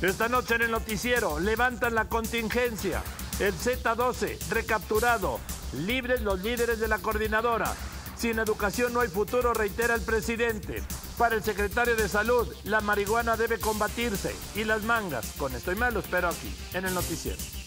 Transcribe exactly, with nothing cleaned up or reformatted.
Esta noche en el noticiero, levantan la contingencia. El Z doce, recapturado. Libres los líderes de la coordinadora. Sin educación no hay futuro, reitera el presidente. Para el secretario de Salud, la marihuana debe combatirse. Y las mangas. Con esto y más lo espero aquí, en el noticiero.